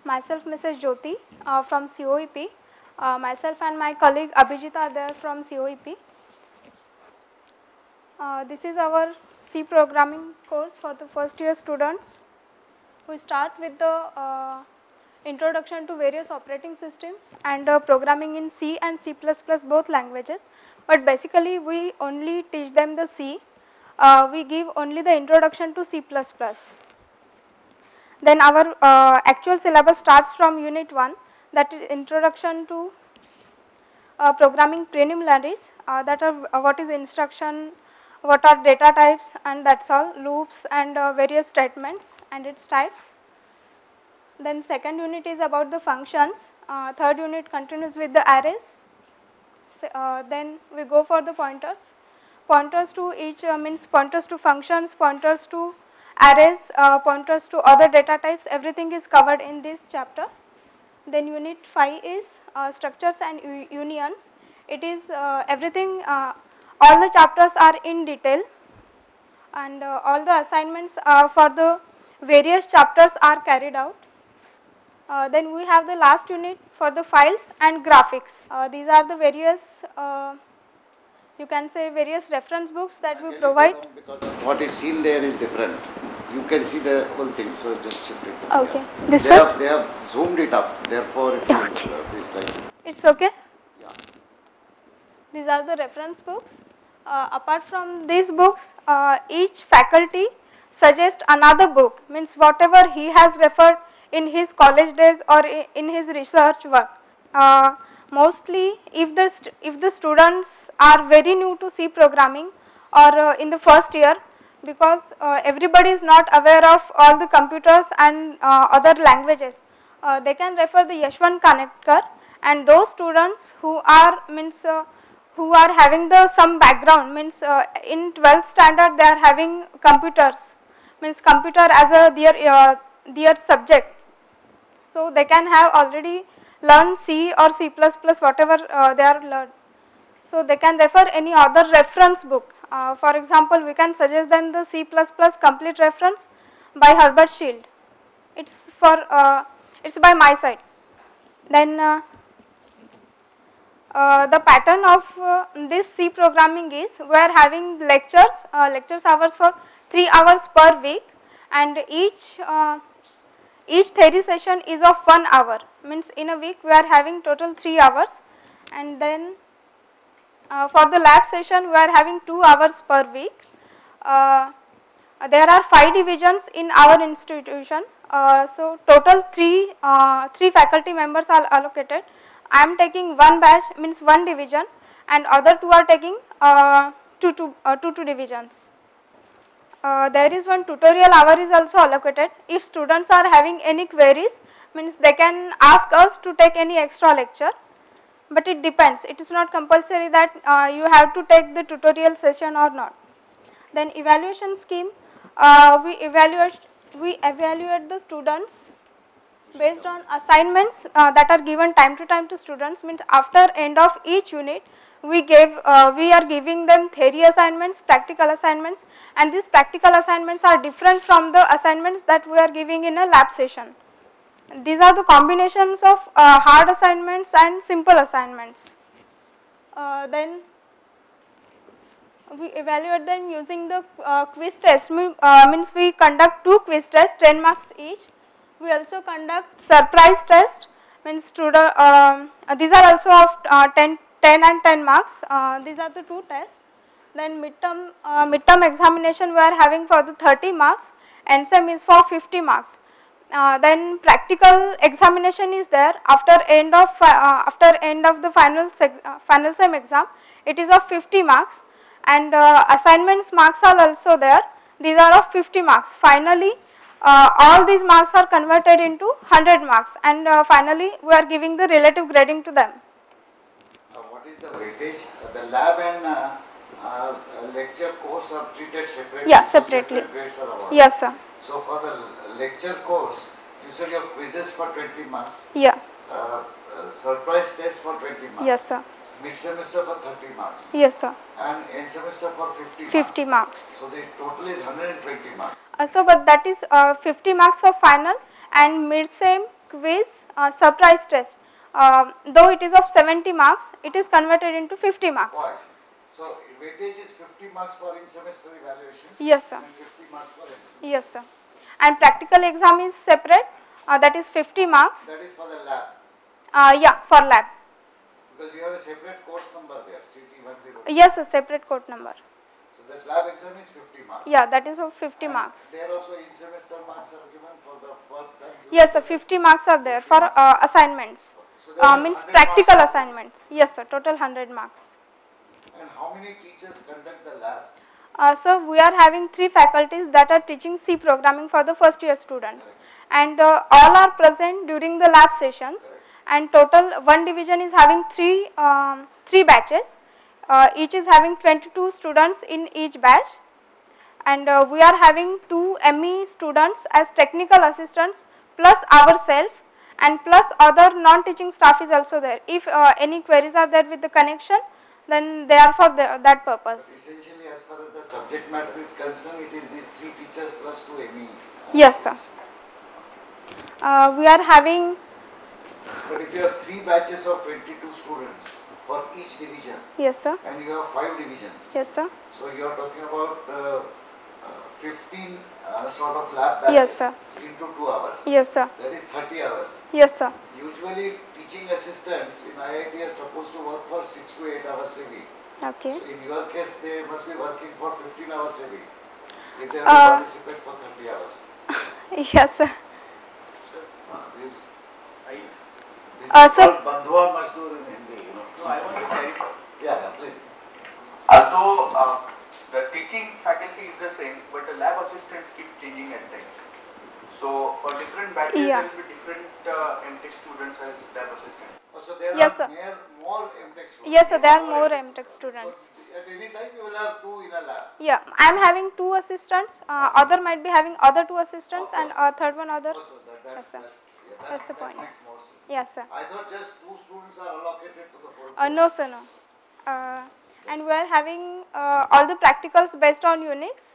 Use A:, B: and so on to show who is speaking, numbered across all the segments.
A: Myself, Mrs. Jothi from COEP. Myself and my colleague Abhijit are there from COEP. This is our C programming course for the first year students. We start with the introduction to various operating systems and programming in C and C++ both languages, but basically we only teach them the C. We give only the introduction to C++. Then our actual syllabus starts from unit 1, that is introduction to programming preliminaries, that are what is instruction, what are data types, and that is all, loops and various statements and its types. Then second unit is about the functions, third unit continues with the arrays. Then we go for the pointers. Pointers to each means pointers to functions, pointers to arrays, pointers to other data types, everything is covered in this chapter. Then unit 5 is structures and unions. It is everything, all the chapters are in detail, and all the assignments for the various chapters are carried out. Then we have the last unit for the files and graphics. These are the various, you can say various reference books that we provide.
B: Because what is seen there is different. You can see the whole thing, so just shift it.
A: Okay,
B: yeah.
A: this
B: they
A: one?
B: Have, they have zoomed it up, therefore it is like.
A: It's okay?
B: Yeah.
A: These are the reference books. Apart from these books, each faculty suggests another book, means whatever he has referred in his college days or in his research work. Mostly if the students are very new to C programming or in the first year, because everybody is not aware of all the computers and other languages, they can refer the Yashwant Kanetkar, and those students who are who are having the some background, means in 12th standard they are having computers, means computer as a their subject. So they can have already learned C or C++, whatever they are learned. So they can refer any other reference book. For example, we can suggest them the C++ complete reference by Herbert Shield. It's for it's by my side. Then the pattern of this C programming is we are having lectures hours for 3 hours per week, and each theory session is of 1 hour, means in a week we are having total 3 hours, and then for the lab session we are having 2 hours per week. There are 5 divisions in our institution, so total 3 faculty members are allocated. I am taking one batch, means one division, and other 2 are taking two divisions. There is one tutorial hour is also allocated. If students are having any queries, means they can ask us to take any extra lecture, but it depends. It is not compulsory that you have to take the tutorial session or not. Then evaluation scheme, we evaluate the students based on assignments that are given time to time to students, means after end of each unit we are giving them theory assignments, practical assignments, and these practical assignments are different from the assignments that we are giving in a lab session. These are the combinations of hard assignments and simple assignments. Then we evaluate them using the quiz test, means we conduct 2 quiz tests, 10 marks each. We also conduct surprise test, means these are also of 10 and 10 marks. These are the 2 tests. Then midterm examination we are having for the 30 marks, and SEM is for 50 marks. Then practical examination is there after end of the final SEM exam. It is of 50 marks, and assignments marks are also there. These are of 50 marks. Finally, all these marks are converted into 100 marks, and finally we are giving the relative grading to them.
B: What is the weightage? The lab and lecture course are treated separately?
A: Yeah, separately.
B: Separate grades are awarded.
A: Yes, sir.
B: So for the lecture course, you said your quizzes for 20 marks.
A: Yeah.
B: Surprise test for 20 marks.
A: Yes, sir.
B: Mid semester for 30 marks.
A: Yes, sir.
B: And end semester for 50
A: 50 marks.
B: So the total is 120 marks.
A: So but that is 50 marks for final, and mid-sem quiz, surprise test. Though it is of 70 marks, it is converted into 50 marks.
B: Oh, I see. So weightage is 50 marks for in-semester evaluation.
A: Yes, sir.
B: And 50 marks for end-semester.
A: Yes, sir. And practical exam is separate, that is 50 marks.
B: That is for the lab.
A: Yeah, for lab.
B: Because you have a separate course number there, CT10.
A: Yes, a separate code number.
B: So that lab exam is 50 marks.
A: Yeah, that is of 50
B: and
A: marks.
B: There also in-semester marks are given for the work done.
A: Yes, sir, 50 marks are there for assignments.
B: So
A: Means practical assignments. Yes, sir, total 100 marks.
B: And how many teachers conduct the labs?
A: So we are having 3 faculties that are teaching C programming for the first year students.
B: Correct.
A: And all are present during the lab sessions.
B: Correct.
A: And total one division is having 3 batches. Each is having 22 students in each batch. And we are having 2 ME students as technical assistants plus ourselves, and plus other non-teaching staff is also there. If any queries are there with the connection, then they are for that purpose.
B: But essentially, as far as the subject matter is concerned, it is these 3 teachers plus 2 ME.
A: Yes, sir. We are having.
B: But if you have 3 batches of 22 students for each division.
A: Yes, sir.
B: And you have 5 divisions.
A: Yes, sir.
B: So you are talking about 15 sort of lab batches.
A: Yes, sir.
B: Into 2 hours.
A: Yes, sir.
B: That is 30 hours.
A: Yes, sir.
B: Usually teaching assistants in IIT are supposed to work for 6 to 8 hours a week.
A: Okay.
B: So in your case, they must be working for 15 hours a week. If they have to participate for 30 hours.
A: Yes, sir.
B: This is
A: sir.
B: called Bandhua Mazdoor in Hindi, you know.
C: No, I want to clarify.
B: Yeah, please.
C: Although the teaching faculty is the same, but the lab assistants keep changing at times. So for different batches,
A: Yeah.
C: there will be different MTech students as lab assistants.
B: Oh, so there
A: Yes,
B: are
A: sir.
B: more MTech students.
A: Yes, sir. There are more MTech students.
B: So at any time you will have 2 in a lab.
A: Yeah, I am having 2 assistants. Other might be having other 2 assistants,
B: Okay.
A: and third one other.
B: Oh, so
A: Yes, sir.
B: that's
A: the point.
B: makes more sense.
A: Yes, sir.
B: I thought just 2 students are allocated to the whole
A: No, sir, no. And we are having all the practicals based on Unix.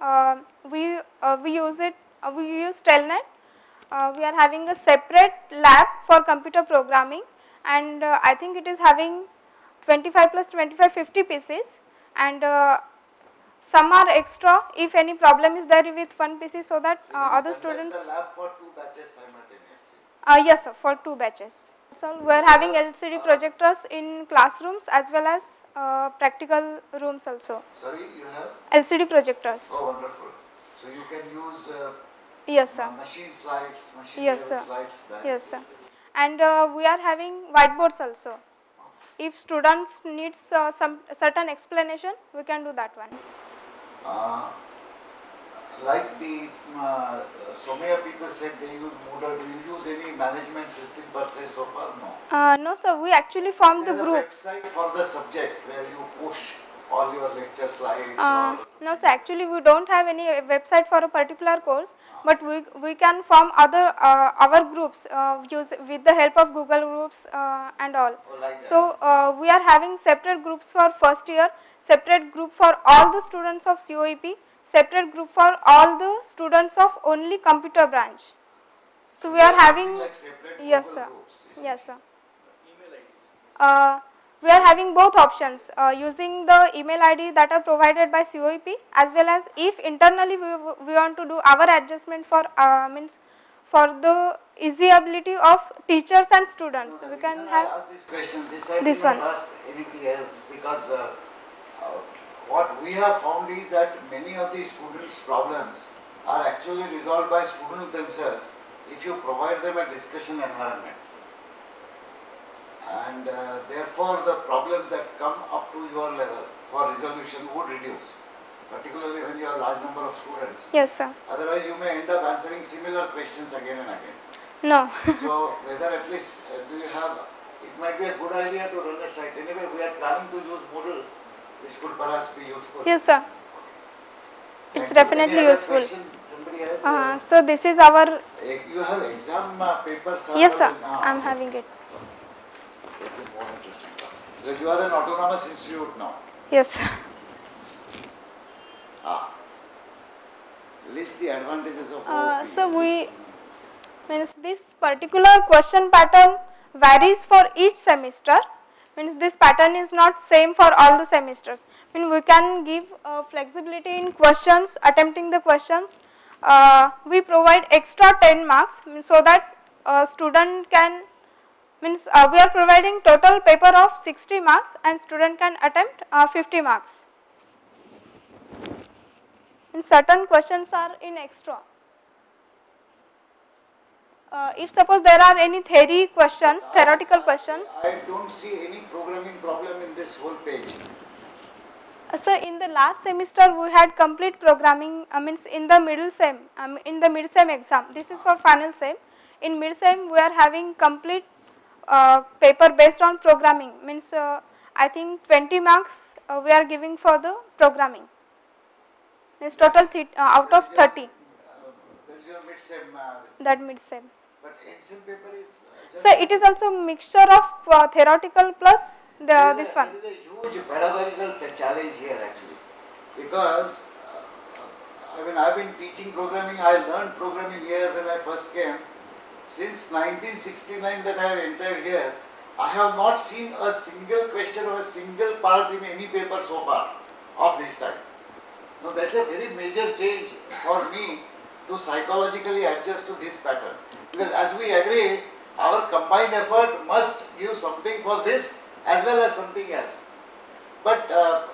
A: We use it. We use Telnet. We are having a separate lab for computer programming, and I think it is having 25 plus 25, 50 PCs, and some are extra if any problem is there with one PC, so that other students.
B: The lab for 2 batches simultaneously.
A: Yes, sir, for 2 batches. So we are having LCD projectors in classrooms as well as practical rooms also.
B: Sorry, you have?
A: LCD projectors.
B: Oh, wonderful. So you can use
A: Yes, sir.
B: machine slides, machine
A: Yes,
B: level
A: sir.
B: slides. That.
A: Yes, sir. And we are having whiteboards also. If students needs some certain explanation, we can do that one.
B: Like the Somaya people said they use Moodle. Do you use any management system per se so far? No.
A: No, sir. We actually formed the
B: Is there a
A: groups.
B: website for the subject where you push all your lecture slides?
A: No, sir. Actually, we don't have any website for a particular course, but we can form other our groups with the help of Google Groups and all.
B: Oh, like that.
A: So we are having separate groups for first year, separate group for all the students of COEP, separate group for all the students of only computer branch. So we are having.
B: Like separate
A: Yes,
B: Google
A: sir.
B: groups,
A: Yes, sir.
C: Email IDs.
A: We are having both options using the email ID that are provided by COEP, as well as if internally we want to do our adjustment for means for the easy ability of teachers and students.
B: No,
A: We
B: the
A: can
B: reason
A: have
B: I asked this question. I
A: this
B: didn't
A: one.
B: ask anything else because what we have found is that many of the students' problems are actually resolved by students themselves if you provide them a discussion environment. And therefore the problems that come up to your level for resolution would reduce, particularly when you have a large number of students.
A: Yes, sir.
B: Otherwise you may end up answering similar questions again and again.
A: No.
B: So whether at least do you have, it might be a good idea to run a site. Anyway, we are planning to use Moodle, which could perhaps be useful.
A: Yes, sir. It's
B: Thank you.
A: definitely
B: Any other
A: useful.
B: question? Somebody else?
A: So this is our.
B: You have exam papers?
A: Yes, sir.
B: available now.
A: I am having it.
B: That's the more interesting part. Because you are an autonomous institute now.
A: Yes, sir.
B: List the advantages of OOP.
A: So we Means this particular question pattern varies for each semester, means this pattern is not same for all the semesters. We can give flexibility in questions, attempting the questions. We provide extra 10 marks, so that student can, we are providing total paper of 60 marks and student can attempt 50 marks. And certain questions are in extra. If suppose there are any theory questions, theoretical questions.
B: I don't see any programming problem in this whole page.
A: So in the last semester we had complete programming, means in the middle sem, in the mid sem exam. This is for final sem. In mid sem we are having complete paper based on programming, means I think 20 marks we are giving for the programming. It's total out of 30.
B: There is your mid-sem.
A: That mid-sem.
B: But end-sem paper is just...
A: So it is also mixture of theoretical plus this one.
B: There is a huge pedagogical challenge here actually, because I mean, I have been teaching programming. I learned programming here when I first came. Since 1969 that I have entered here, I have not seen a single question or a single part in any paper so far of this type. Now that's a very major change for me to psychologically adjust to this pattern, because as we agreed, our combined effort must give something for this as well as something else. But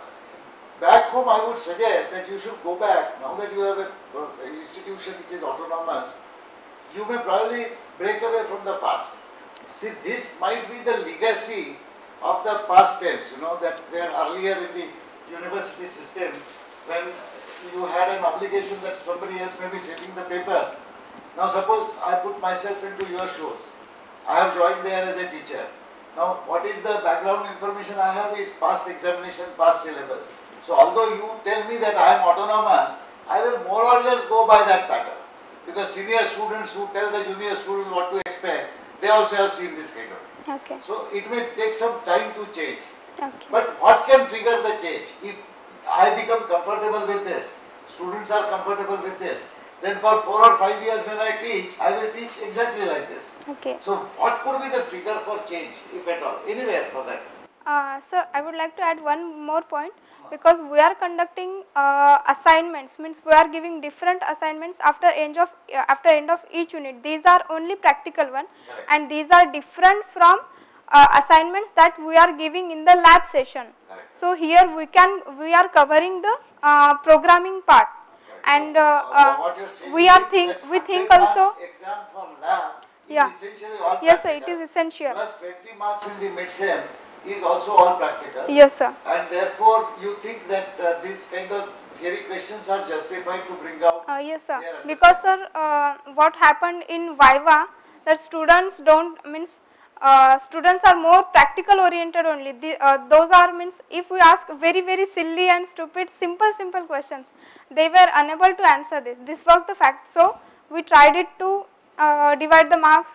B: back home I would suggest that you should go back, now that you have an institution which is autonomous, you may probably break away from the past. See, this might be the legacy of the past tense, you know, that where earlier in the university system, when you had an obligation that somebody else may be setting the paper. Now suppose I put myself into your shoes. I have joined there as a teacher. Now what is the background information I have is past examination, past syllabus. So although you tell me that I am autonomous, I will more or less go by that pattern. Because senior students who tell the junior students what to expect, they also have seen this kind of.
A: Okay.
B: So it may take some time to change.
A: Okay.
B: But what can trigger the change? If I become comfortable with this, students are comfortable with this, then for 4 or 5 years when I teach, I will teach exactly like this.
A: Okay.
B: So what could be the trigger for change, if at all, anywhere for that?
A: So I would like to add one more point, because we are conducting assignments, means we are giving different assignments after end of each unit. These are only practical one.
B: Correct.
A: And these are different from assignments that we are giving in the lab session.
B: Correct.
A: So here we are covering the programming part.
B: Correct.
A: And
B: What you're saying
A: we are
B: is
A: think
B: that
A: we think
B: 100 marks
A: also.
B: exam for lab is
A: Yeah.
B: essentially all
A: Yes sir,
B: practical.
A: it is essential.
B: Plus 20 marks in the mid-sem is also all practical.
A: Yes sir.
B: And therefore you think that these kind of theory questions are justified to bring out.
A: Yes sir,
B: their
A: because sir what happened in Viva, that students don't, means students are more practical oriented only. Those are, means if we ask very silly and stupid simple questions, they were unable to answer this. This was the fact. So we tried it to divide the marks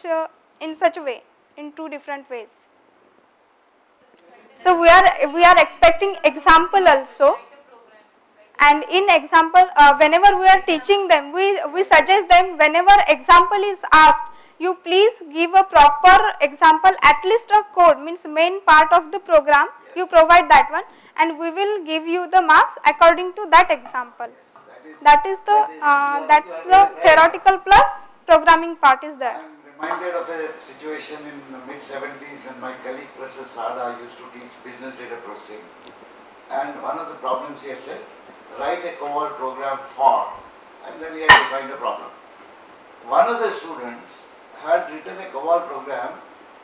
A: in such a way, in two different ways. So we are expecting example also. And in example, whenever we are teaching them, we suggest them, whenever example is asked, you please give a proper example, at least a code, means main part of the program, yes. You provide that one, and we will give you the marks according to that example.
B: Yes,
A: that's the theoretical plus programming part is there.
B: I am reminded of a situation in the mid-70s when my colleague Professor Sada used to teach business data processing, and one of the problems he had said, write a COBOL program for, and then he had defined the problem. One of the students had written a COBOL program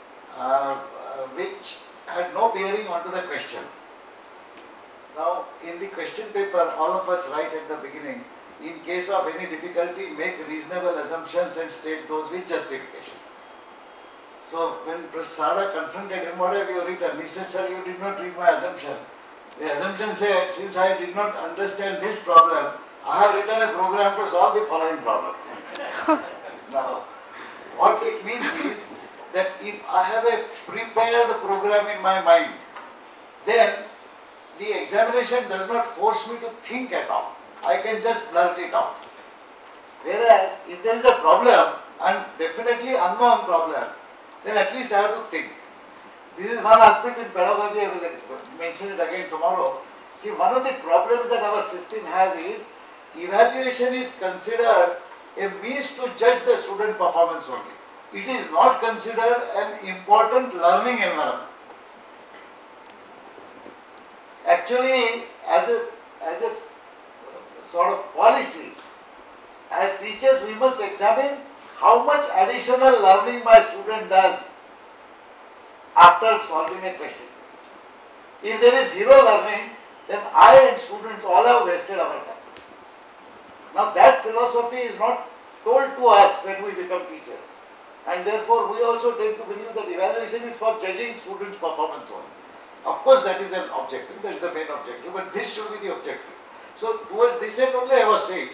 B: which had no bearing onto the question. Now in the question paper, all of us write at the beginning, in case of any difficulty, make reasonable assumptions and state those with justification. So when Professor Sada confronted him, what have you written? He said, sir, you did not read my assumption. The assumption said, since I did not understand this problem, I have written a program to solve the following problem. Now, what it means is that if I have a prepared program in my mind, then the examination does not force me to think at all. I can just blurt it out. Whereas, if there is a problem, and definitely unknown problem, then at least I have to think. This is one aspect in pedagogy, I will mention it again tomorrow. See, one of the problems that our system has is evaluation is considered a means to judge the student performance only. It is not considered an important learning environment. Actually, as a sort of policy, as teachers we must examine how much additional learning my student does after solving a question. If there is zero learning, then I and students all have wasted our time. Now that philosophy is not told to us when we become teachers, and therefore we also tend to believe that evaluation is for judging students' performance only. Of course that is an objective, that is the main objective, but this should be the objective. So towards this end only I was saying.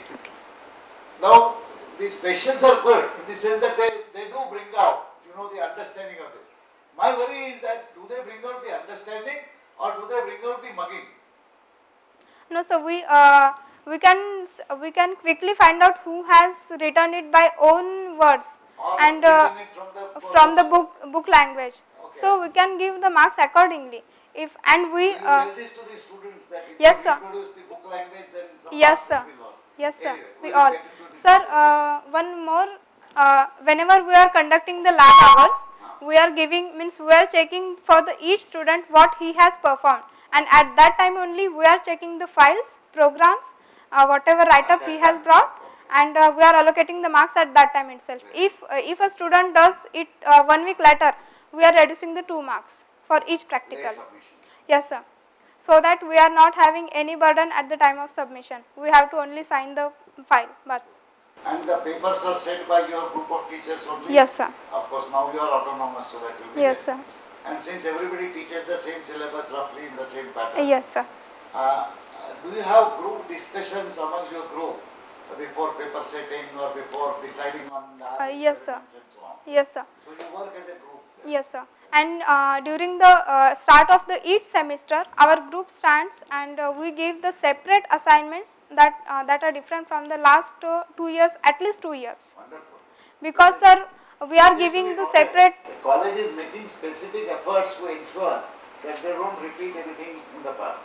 B: Now these questions are good in the sense that they do bring out, the understanding of this. My worry is that do they bring out the understanding or do they bring out the mugging?
A: No, so we can quickly find out who has written it by own words
B: Or
A: and
B: written it
A: from the book language.
B: Okay.
A: So we can give the marks accordingly. If and we
B: you tell this to the students that if
A: yes,
B: you
A: sir.
B: reproduce the book language, then some
A: Yes,
B: marks
A: sir.
B: will be lost.
A: Yes, sir.
B: Anyway,
A: We
B: will
A: all.
B: get into the
A: Sir,
B: details.
A: one more. Whenever we are conducting the lab hours, we are checking for each student what he has performed, and at that time only we are checking the files, programs, whatever write-up he has brought, and we are allocating the marks at that time itself. If a student does it 1 week later, we are reducing the 2 marks for each practical.
B: Late submission.
A: Yes, sir. So that we are not having any burden at the time of submission. We have to only sign the file.
B: And the papers are set by your group of teachers only?
A: Yes, sir.
B: Of course, now you are autonomous, so that will be
A: Yes,
B: there.
A: sir.
B: And since everybody teaches the same syllabus roughly in the same pattern,
A: Yes, sir.
B: do you have group discussions amongst your group before paper setting or before deciding on the
A: yes, sir.
B: and so on?
A: Yes, sir.
B: So you work as a group there.
A: Yes, sir. And during the start of each semester, our group stands and we give the separate assignments that are different from the last 2 years, at least 2 years.
B: Wonderful.
A: Because, sir, we are
B: This is to
A: giving
B: be
A: the
B: noted.
A: separate.
B: The college is making specific efforts to ensure that they don't repeat anything in the past.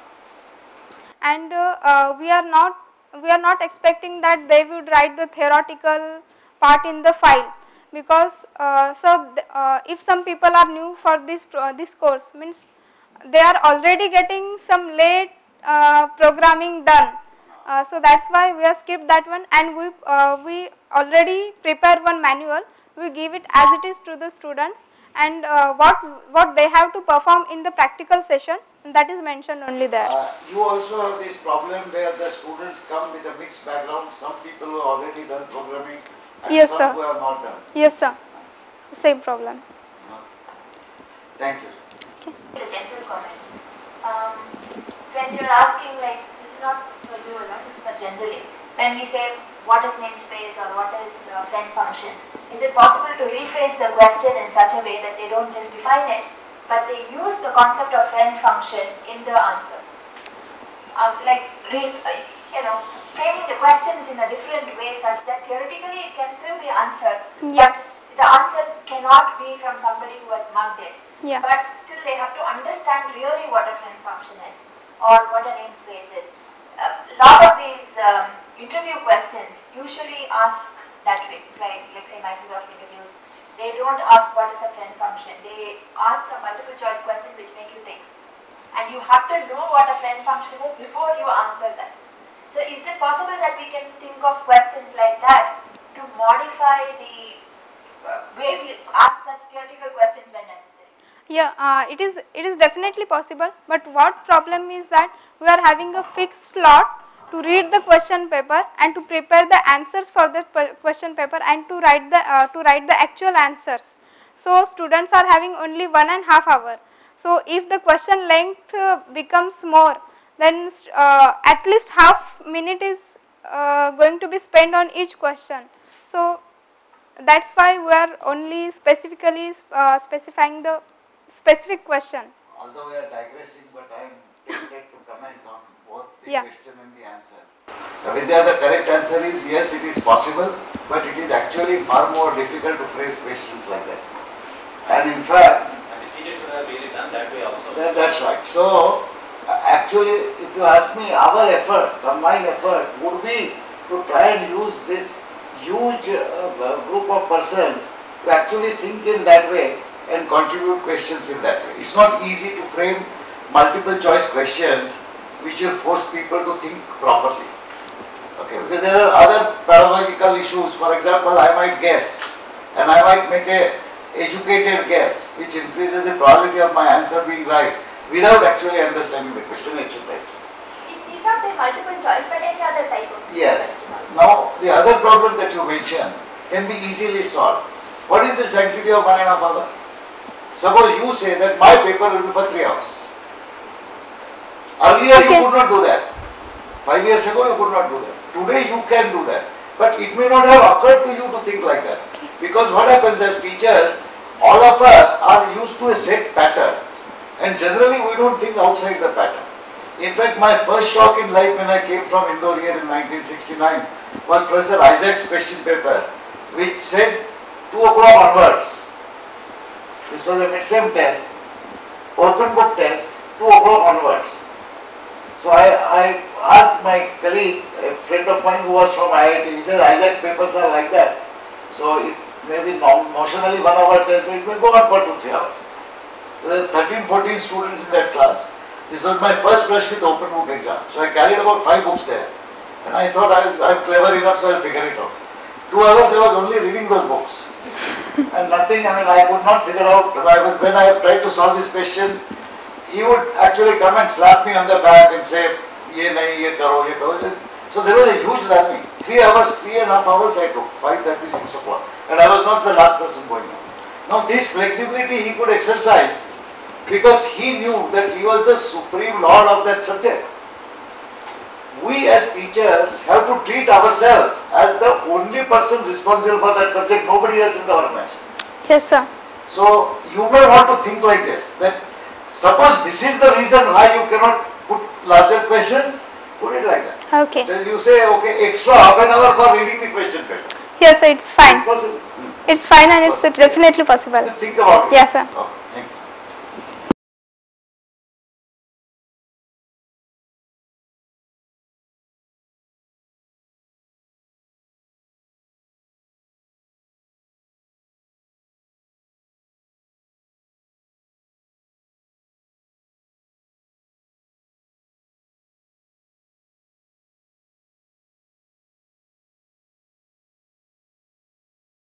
A: And we are not expecting that they would write the theoretical part in the file, because if some people are new for this course, means they are already getting some late programming done, so that's why we have skipped that one, and we already prepare one manual. We give it as it is to the students, and what they have to perform in the practical session, that is mentioned only there.
B: You also have this problem where the students come with a mixed background. Some people who have already done programming and
A: Yes,
B: some
A: sir.
B: who have not done.
A: Yes, sir. Same problem.
B: Thank you.
D: It's a general comment. When you're asking, like, this is not for you alone, it's for generally. When we say what is namespace or what is friend function, is it possible to rephrase the question in such a way that they don't just define it, but they use the concept of friend function in the answer? Framing the questions in a different way such that theoretically it can still be answered,
A: Yes.
D: but the answer cannot be from somebody who has mugged it.
A: Yeah.
D: But still they have to understand really what a friend function is or what a namespace is. A lot of these interview questions usually ask that way, like say Microsoft interviews. They don't ask what is a friend function. They ask some multiple choice questions which make you think. And you have to know what a friend function is before you answer that. So is it possible that we can think of questions like that to modify the way we ask such theoretical questions when necessary?
A: Yeah, it is definitely possible, but what problem is that we are having a fixed slot to read the question paper and to prepare the answers for the question paper and to write the actual answers. So students are having only 1.5 hours. So if the question length becomes more, then at least half minute is going to be spent on each question. So that's why we are only specifically specifying the specific question.
B: Although we are digressing, but I am tempted to comment on both the
A: Yeah.
B: question and the answer. Vidya, the correct answer is yes, it is possible, but it is actually far more difficult to phrase questions like that. And in fact,
E: And the teachers should have really done that way also.
B: that's right. So, actually, if you ask me, our effort, combined effort, would be to try and use this huge group of persons to actually think in that way and contribute questions in that way. It's not easy to frame multiple choice questions which will force people to think properly. Okay, because there are other pedagogical issues. For example, I might guess and I might make a educated guess which increases the probability of my answer being right without actually understanding the question, etc.
D: It need not be multiple choice, but any other type of
B: Yes.
D: question also.
B: Now, the other problem that you mentioned can be easily solved. What is the sanctity of 1.5 hours? Suppose you say that my paper will be for 3 hours. Earlier you could not do that. 5 years ago you could not do that. Today you can do that. But it may not have occurred to you to think like that. Because what happens as teachers, all of us are used to a set pattern. And generally we don't think outside the pattern. In fact, my first shock in life when I came from Indore here in 1969 was Professor Isaac's question paper, which said 2 o'clock onwards. This was a mid-sem test, open book test, 2 o'clock onwards. So I asked my colleague, a friend of mine who was from IIT, he said Isaac papers are like that. So it may be notionally 1 hour test, but it may go on for 2-3 hours. So there were 13-14 students in that class. This was my first brush with open book exam. So I carried about 5 books there. And I thought I'm clever enough, so I'll figure it out. 2 hours I was only reading those books. And nothing, I could not figure out. When I tried to solve this question, he would actually come and slap me on the back and say, ye nahi, ye karo, ye karo. So there was a huge learning. 3.5 hours I took, 5:30, 6 o'clock. And I was not the last person going on. Now this flexibility he could exercise because he knew that he was the supreme lord of that subject. We as teachers have to treat ourselves as the only person responsible for that subject, nobody else in the organization.
A: Yes, sir.
B: So you may want to think like this, that suppose this is the reason why you cannot put larger questions, put it like that.
A: Okay.
B: Then you say, okay, extra half an hour for reading the question paper.
A: Yes, sir, it's fine.
B: It's possible.
A: It's fine and it's
B: Possible.
A: definitely possible.
B: Think about it.
A: Yes, sir.
B: Okay.